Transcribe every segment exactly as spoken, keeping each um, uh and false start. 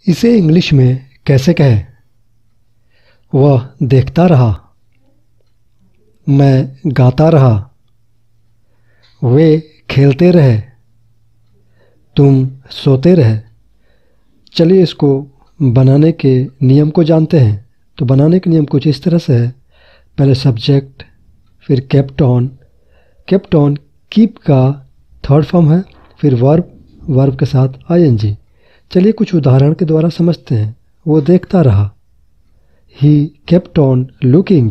इसे इंग्लिश में कैसे कहें? वह देखता रहा। मैं गाता रहा। वे खेलते रहे। तुम सोते रहे। चलिए इसको बनाने के नियम को जानते हैं। तो बनाने के नियम कुछ इस तरह से है। पहले सब्जेक्ट, फिर kept on. Kept on keep का थर्ड फॉर्म है, फिर वर्ब, वर्ब के साथ आईएनजी। चलिए कुछ उदाहरण के द्वारा समझते हैं। वो देखता रहा। He kept on looking.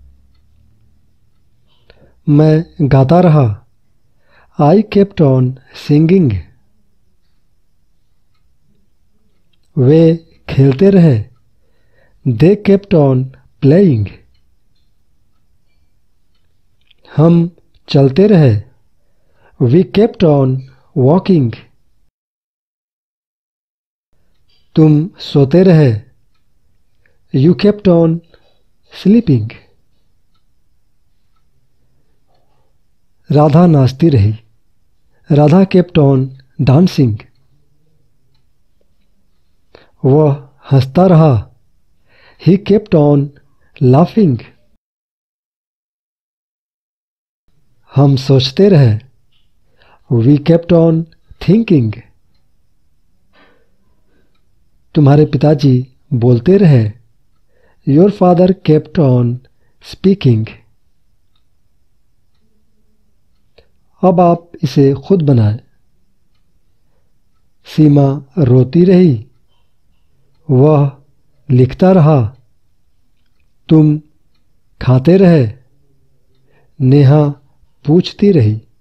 मैं गाता रहा। I kept on singing. वे खेलते रहे। They kept on playing. हम चलते रहे। We kept on walking. तुम सोते रहे। You kept on sleeping. Radha नाचती रही। Radha kept on dancing. वह हंसता रहा। He kept on laughing. हम सोचते रहे। We kept on thinking. तुम्हारे पिताजी बोलते रहे। Your father kept on speaking. अब आप इसे खुद बनाएं। सीमा रोती रही। वह लिखता रहा। तुम खाते रहे। नेहा पूछती रही।